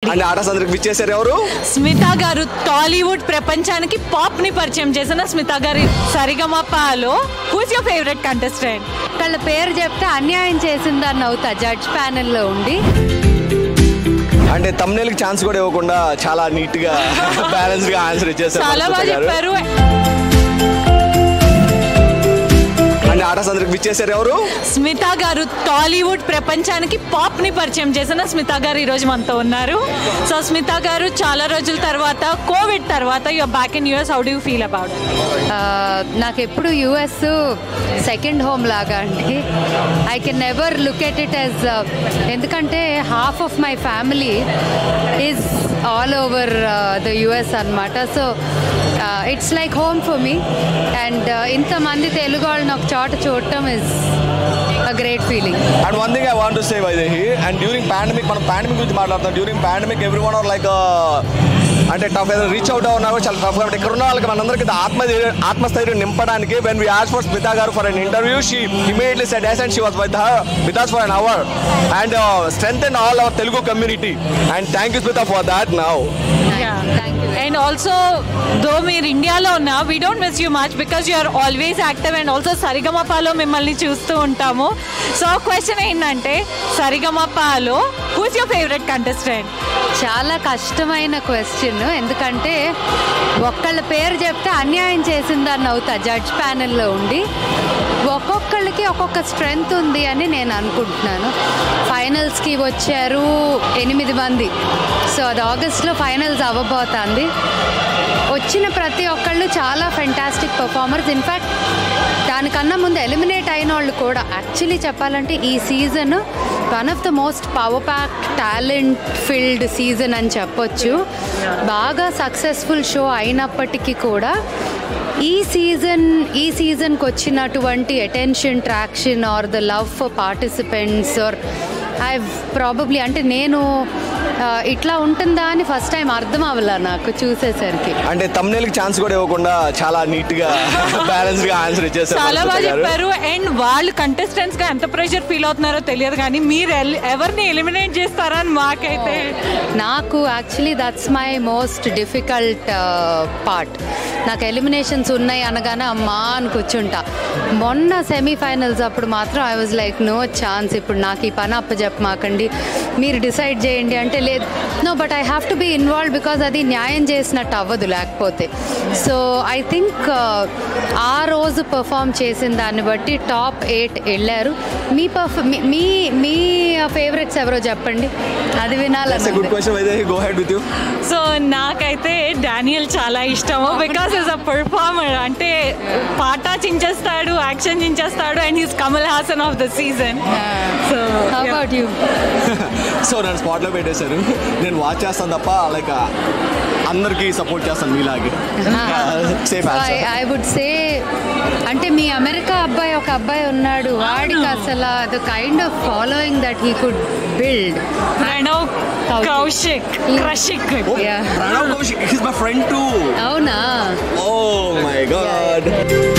And orders అందరికి విచ్చేసారు ఎవరు? స్మితా గారు. టాలీవుడ్ ప్రపంచానికి పాప్ ని పరిచయం చేసిన స్మితా గారు సరిగమపలో. Who's your favourite contestant? వాళ్ళ పేరు చెప్తే అన్యాయం చేసిందని అవుతా జడ్జ్ ప్యానెల్ లో ఉండి. అంటే తమ్నేల్ కి ఛాన్స్ కూడా ఇవ్వకుండా చాలా నీట్ గా బ్యాలెన్స్ గా ఆన్సర్ ఇచ్చేసారు. చాలా బాగా చెప్పారు. ఆర్డర్స్ అందరికి విచ్చేసారు ఎవరు? స్మితా గారు. టాలీవుడ్ ప్రపంచానికి పాప్ ని పరిచయం చేసిన స్మితా గారు ఈ రోజు మనతో ఉన్నారు. సో స్మితా గారు, చాలా రోజుల తర్వాత, కోవిడ్ తర్వాత you're back in US. How do you feel about it? నాకు ఎప్పుడు యూఎస్ సెకండ్ హోమ్ లాగా అండి. I can never look at it as, ఎందుకంటే half of my family is all over the US అనమాట. So it's like home for me. And ఇంతమంది తెలుగు వాళ్ళని ఒక చోట చూడటం is a great feeling. And one thing I want to say, Vaidehi, and during pandemic, మనం pandemic గురించి మాట్లాడుతాం. During pandemic, everyone are like అంటే టఫ్ ఏదైనా రీచ్ అవుట్ అవునా చాలా టఫ్. కాబట్టి ఇక్కడ ఉన్న వాళ్ళకి మనందరికీ ఆత్మస్థైర్యం నింపడానికి when we asked for Smita garu for an interview, she immediately said yes, and she was with us for an hour and strengthened all our Telugu community. And thank you Smita for that now. Yeah, thank you. And also, though మీరు ఇండియాలో ఉన్నా, we don't miss you much because you are always active, and also సరిగమపలో మిమ్మల్ని చూస్తూ ఉంటాము. So question ఏంటంటే, సరిగమపలో who's your favourite contestant? చాలా కష్టమైన క్వశ్చన్, ఎందుకంటే ఒక్కళ్ళ పేరు చెప్తే అన్యాయం చేసిందని అవుతా జడ్జ్ ప్యానెల్లో ఉండి. ఒక్కొక్కళ్ళకి ఒక్కొక్క స్ట్రెంగ్త్ ఉంది అని నేను అనుకుంటున్నాను. ఫైనల్స్కి వచ్చారు 8 మంది. సో అది ఆగస్ట్లో ఫైనల్స్ అవ్వబోతుంది. వచ్చిన ప్రతి ఒక్కళ్ళు చాలా ఫెంటాస్టిక్ పర్ఫార్మర్స్. ఇన్ఫ్యాక్ట్ దానికన్నా ముందు ఎలిమినేట్ అయిన వాళ్ళు కూడా. యాక్చువల్లీ చెప్పాలంటే ఈ season one of the most power packed talent filled season అని చెప్పొచ్చు. బాగా సక్సెస్ఫుల్ షో అయినప్పటికీ కూడా ఈ సీజన్కి వచ్చినటువంటి attention, traction or the love for participants or I probably, అంటే నేను ఇట్లా ఉంటుందా అని ఫస్ట్ టైం అర్థం అవ్వాల నాకు చూసేసరికి. అంటే తమ్నేల్ కి ఛాన్స్ కూడా ఇవ్వకుండా చాలా నీట్ గా బ్యాలెన్స్ గా ఆన్సర్ ఇచ్చేసారు. చాలా బాగా చెప్పారు. అండ్ వాళ్ళు కంటెస్టెంట్స్ గా ఎంత ప్రెషర్ ఫీల్ అవుతున్నారో తెలియదు, కానీ మీరు ఎవరిని ఎలిమినేట్ చేస్తారా అని మాకైతే. నాకు actually that's my most difficult part. నాకు ఎలిమినేషన్స్ ఉన్నాయి అనగానే అమ్మా అని కూర్చుంటా. మొన్న సెమీఫైనల్స్ అప్పుడు మాత్రం I was like no chance, ఇప్పుడు నాకు ఈ పని అప్పచెప్పమాకండి, మీరు డిసైడ్ చేయండి అంటే లేదు. No, but I have to be involve because అది న్యాయం చేసినట్టు అవ్వదు లేకపోతే. సో ఐ థింక్ ఆ రోజు పర్ఫామ్ చేసిన దాన్ని బట్టి టాప్ 8 వెళ్ళారు. మీ ఫేవరెట్స్ ఎవరో చెప్పండి, అది వినాలి. సో నాకైతే డానియల్ చాలా ఇష్టము. Because is a performer. అంటే పాట చించేస్తాడు, యాక్షన్ చించేస్తాడు, and he's Kamal Haasan of the season. So how about you? So నన్ను స్పాట్లో పెట్టేశారు. నేను వాచ్ చేస్తాను తప్ప లైక్ అందరికి సపోర్ట్ చేస్తాను మీలాగే. ఐ వుడ్ సే, అంటే మీ అమెరికా అబ్బాయి ఒక అబ్బాయి ఉన్నాడు, వాడికి అసలు the kind of following that he could build. Pranav Kaushik. Pranav Kaushik is my friend too. అవునా? Oh my god.